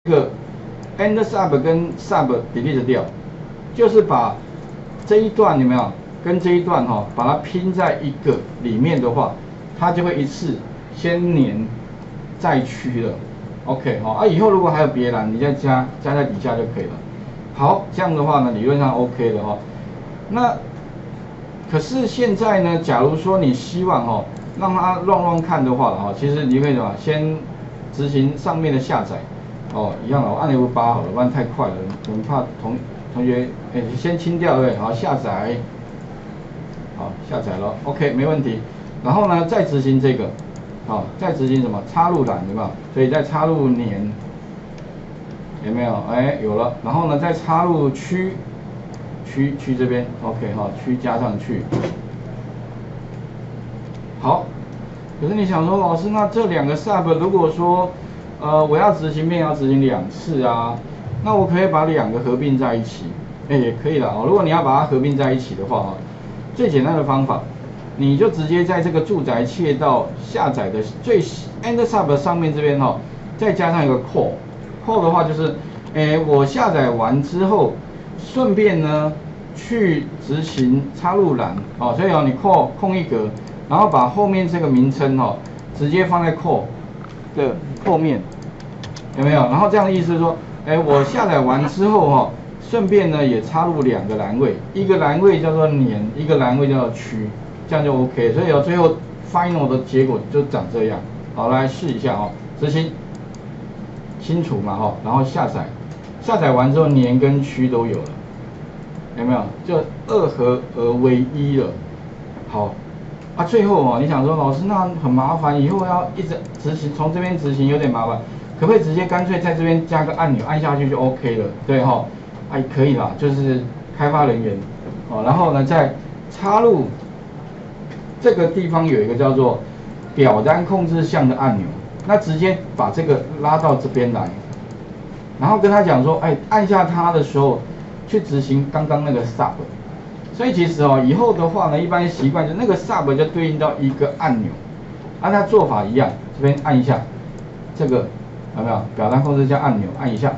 这个 end sub 跟 sub delete 掉，就是把这一段有没有跟这一段把它拼在一个里面的话，它就会一次先连再区了。OK 以后如果还有别栏，你再加在底下就可以了。好，这样的话呢，理论上 OK 了那可是现在呢，假如说你希望让它乱看的话其实你可以什么，先执行上面的下载一样我按 F8好了，不然太快了，我们怕同学先清掉对不对？好，下载，好下载了 ，OK 没问题。然后呢，再执行这个，再执行什么插入栏有没有？所以再插入年有没有？有了。然后呢，再插入区这边 ，OK 区加上去。好，可是你想说，老师，那这两个 sub 如果说我要执行要执行2次啊，那我可以把2个合并在一起，也可以的如果你要把它合并在一起的话最简单的方法，你就直接在这个住宅切到下载的最 end sub 上面这边再加上一个 call 的话就是，我下载完之后，顺便呢去执行插入栏所以你 call 空一格，然后把后面这个名称直接放在 call 的后面，有没有？然后这样的意思是说，我下载完之后顺便呢也插入2个栏位，一个栏位叫做年，一个栏位叫做区，这样就 OK。所以最后 final 的结果就长这样。好，来试一下执行，清除嘛然后下载完之后年跟区都有了，有没有？就2合而为1了。好。最后你想说，老师那很麻烦，以后要一直执行，从这边执行有点麻烦，可不可以直接干脆在这边加个按钮，按下去就 OK 了？对可以啦，就是开发人员然后呢再插入这个地方有一个叫做表单控制项的按钮，那直接把这个拉到这边来，然后跟他讲说，按下它的时候去执行刚刚那个 sub。所以其实以后的话呢，一般习惯就那个 sub 就对应到一个按钮，它做法一样，这边按一下，这个有没有表单控制项按钮按一下，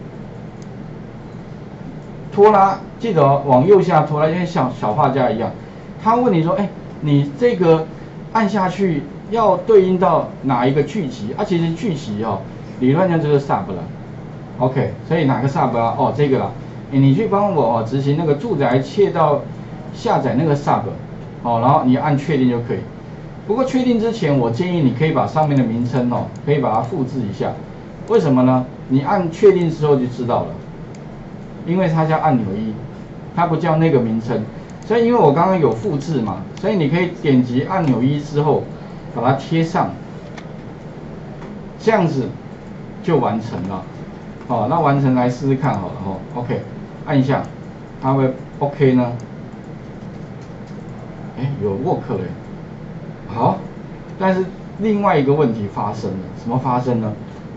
拖拉，记得往右下拖拉，就像小画家一样。他问你说，你这个按下去要对应到哪一个剧集其实剧集理论上就是 sub 了 ，OK， 所以哪个 sub 啊？这个啦。你去帮我执行那个住宅切到下载那个 sub 然后你按确定就可以。不过确定之前，我建议你可以把上面的名称可以把它复制一下。为什么呢？你按确定之后就知道了，因为它叫按钮1，它不叫那个名称。所以因为我刚刚有复制嘛，所以你可以点击按钮1之后把它贴上，这样子就完成了。那完成来试试看好了OK。按一下，它会 OK 呢？有 work 了。好，但是另外一个问题发生了，什么发生呢？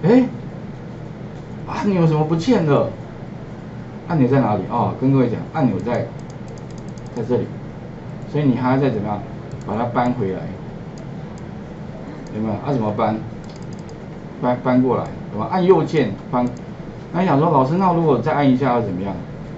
按钮怎么不见了？按钮在哪里跟各位讲，按钮在这里，所以你还要再怎么样把它搬回来，有没有？怎么搬？搬过来，怎么按右键搬？那你想说，老师，那如果再按一下要怎么样？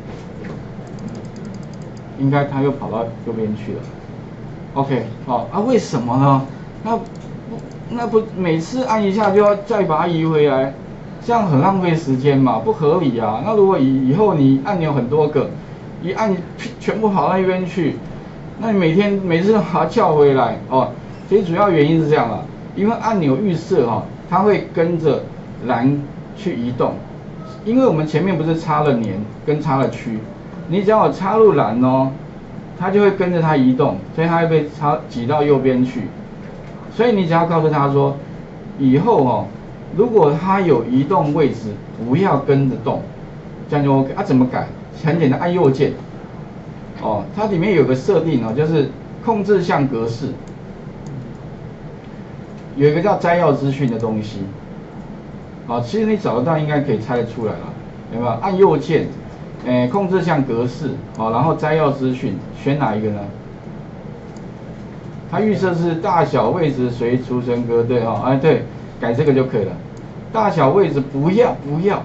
应该它又跑到右边去了 ，OK， 为什么呢？那不每次按一下就要再把它移回来，这样很浪费时间嘛，不合理啊。那如果以后你按钮很多个，一按全部跑到那边去，那你每次都把它叫回来其实主要原因是这样啦，因为按钮预设它会跟着栏去移动，因为我们前面不是插了年跟插了区。你只要有插入栏它就会跟着它移动，所以它会被挤到右边去。所以你只要告诉他说，以后如果它有移动位置，不要跟着动，这样就 OK。怎么改？很简单，按右键。它里面有个设定就是控制项格式，有一个叫摘要资讯的东西。其实你找得到，应该可以猜得出来了，有没有？按右键。控制项格式然后摘要资讯，选哪一个呢？它预设是大小位置随储存格，对对，改这个就可以了。 大小位置不要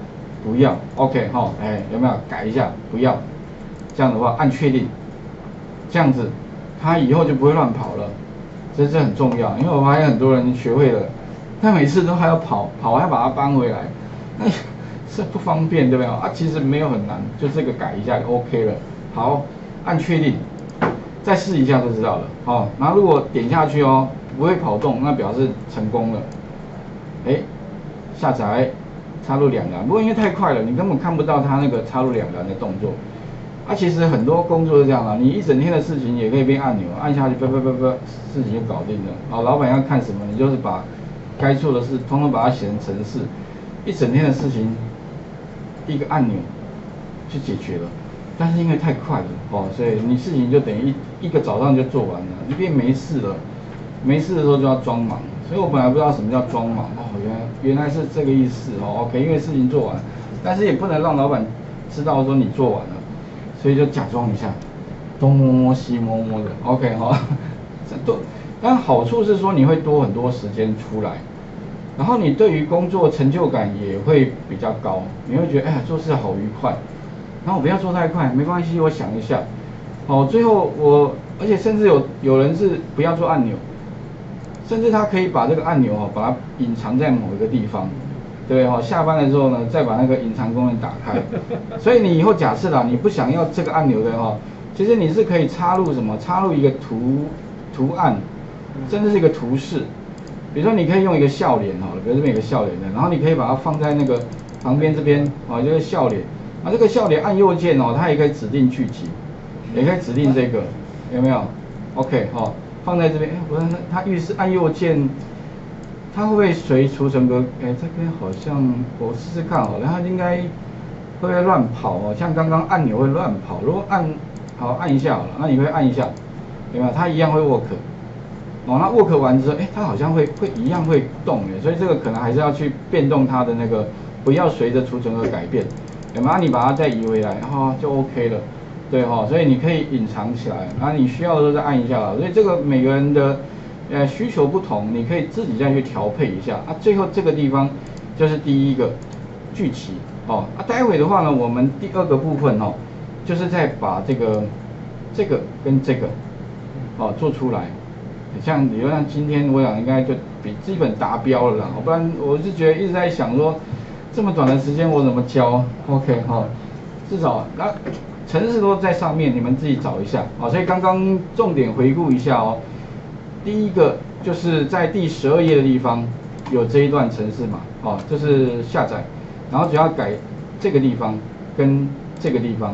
，OK 哈，哎有没有改一下？不要，这样的话按确定，这样子它以后就不会乱跑了，这是很重要，因为我发现很多人学会了，他每次都还要跑还要把它搬回来，那是不方便对不对啊？其实没有很难，就这个改一下就 OK 了。好，按确定，再试一下就知道了。好，然后如果点下去哦，不会跑动，那表示成功了。哎，下载插入两栏，不过因为太快了，你根本看不到它那个插入两栏的动作。其实很多工作是这样的，你一整天的事情也可以变按钮，按下去，事情就搞定了。好，老板要看什么，你就是把该做的事通通把它写成程式，一整天的事情一个按钮就解决了。但是因为太快了所以你事情就等于一个早上就做完了，你变没事了，没事的时候就要装忙。所以我本来不知道什么叫装忙原来是这个意思OK， 因为事情做完，但是也不能让老板知道说你做完了，所以就假装一下，东摸摸西摸摸的 OK 这都，但好处是说你会多很多时间出来，然后你对于工作成就感也会比较高，你会觉得做事好愉快。然后我不要做太快，没关系，我想一下。最后而且甚至有人是不要做按钮，甚至他可以把这个按钮把它隐藏在某一个地方，对下班的时候呢，再把那个隐藏功能打开。所以你以后假设啦，你不想要这个按钮的其实你是可以插入什么？插入一个图案，甚至是一个图示。比如说你可以用一个笑脸比如这边有个笑脸的，然后你可以把它放在那个旁边这边就是笑脸。这个笑脸按右键它也可以指定剧集，也可以指定这个，有没有 ？OK 放在这边。它预示按右键，它会不会随储存格？这边好像我试试看它应该会不会乱跑像刚刚按钮会乱跑，如果按一下好了，那你会按一下，有没有？它一样会 work。那 work 完之后，它好像会一样会动所以这个可能还是要去变动它的那个，不要随着储存格改变。你把它再移回来，就 OK 了，对所以你可以隐藏起来，然后你需要的时候再按一下所以这个每个人的需求不同，你可以自己再去调配一下最后这个地方就是第一个聚集待会的话呢，我们第二个部分就是再把这个跟这个做出来，像理论上今天我想应该就比基本达标了啦，不然我是觉得一直在想说。这么短的时间我怎么教 ？OK 至少程式都在上面，你们自己找一下所以刚刚重点回顾一下第一个就是在第12页的地方有这一段程式嘛就是下载，然后只要改这个地方跟这个地方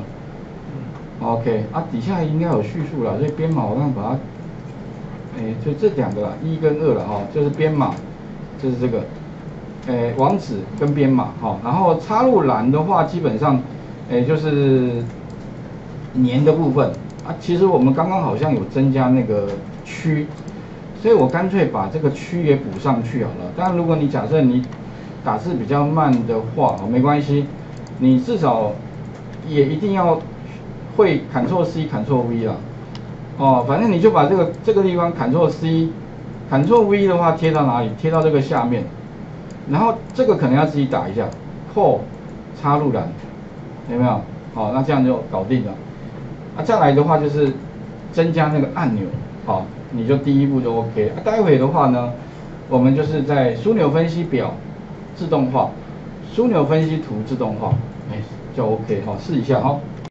，OK 底下应该有叙述了，所以编码我刚把它，就这两个啦，1跟2了就是编码，就是这个。网址跟编码然后插入栏的话，基本上，就是年的部分其实我们刚刚好像有增加那个区，所以我干脆把这个区也补上去好了。当然，如果你假设你打字比较慢的话没关系，你至少也一定要会 Ctrl+C、Ctrl+V 啦反正你就把这个地方 Ctrl+C、Ctrl+V 的话贴到哪里？贴到这个下面。然后这个可能要自己打一下 ，call 插入栏，有没有？那这样就搞定了。再来的话就是增加那个按钮，你就第一步就 OK。待会的话呢，我们就是在枢纽分析表自动化，枢纽分析图自动化，就 OK 试一下